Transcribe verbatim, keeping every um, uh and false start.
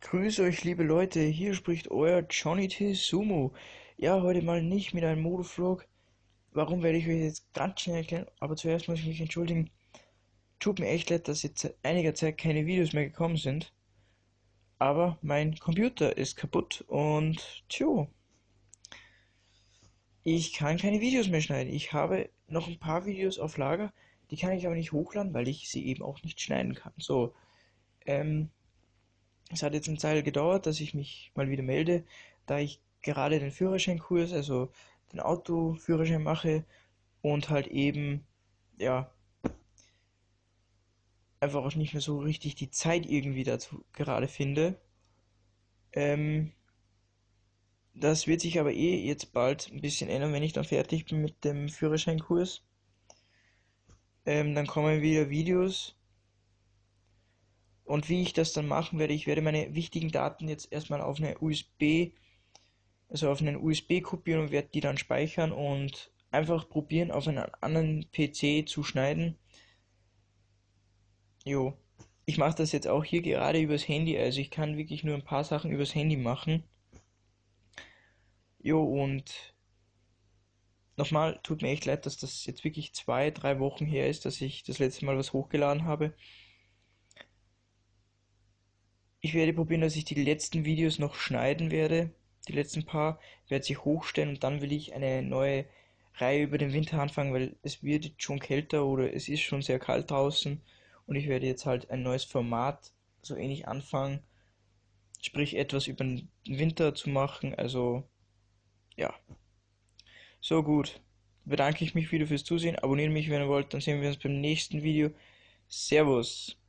Grüß euch, liebe Leute, hier spricht euer Johnny T. Sumo. Ja, heute mal nicht mit einem Motovlog. Warum, werde ich euch jetzt ganz schnell erklären, aber zuerst muss ich mich entschuldigen. Tut mir echt leid, dass jetzt seit einiger Zeit keine Videos mehr gekommen sind, aber mein Computer ist kaputt und tjo, ich kann keine Videos mehr schneiden. Ich habe noch ein paar Videos auf Lager, die kann ich aber nicht hochladen, weil ich sie eben auch nicht schneiden kann. So, ähm, Es hat jetzt eine Zeit gedauert, dass ich mich mal wieder melde, da ich gerade den Führerscheinkurs, also den Autoführerschein mache und halt eben, ja, einfach auch nicht mehr so richtig die Zeit irgendwie dazu gerade finde. Ähm, Das wird sich aber eh jetzt bald ein bisschen ändern, wenn ich dann fertig bin mit dem Führerscheinkurs. Ähm, dann kommen wieder Videos und wie ich das dann machen werde, ich werde meine wichtigen Daten jetzt erstmal auf eine U S B also auf einen U S B kopieren und werde die dann speichern und einfach probieren, auf einen anderen P C zu schneiden. Jo, ich mache das jetzt auch hier gerade übers Handy, also ich kann wirklich nur ein paar Sachen übers Handy machen. Jo, und nochmal, tut mir echt leid, dass das jetzt wirklich zwei, drei Wochen her ist, dass ich das letzte Mal was hochgeladen habe. Ich werde probieren, dass ich die letzten Videos noch schneiden werde. Die letzten paar werde ich hochstellen und dann will ich eine neue Reihe über den Winter anfangen, weil es wird jetzt schon kälter oder es ist schon sehr kalt draußen und ich werde jetzt halt ein neues Format so ähnlich anfangen, sprich etwas über den Winter zu machen. Also ja, so gut. Bedanke ich mich wieder fürs Zusehen. Abonniert mich, wenn ihr wollt, dann sehen wir uns beim nächsten Video. Servus.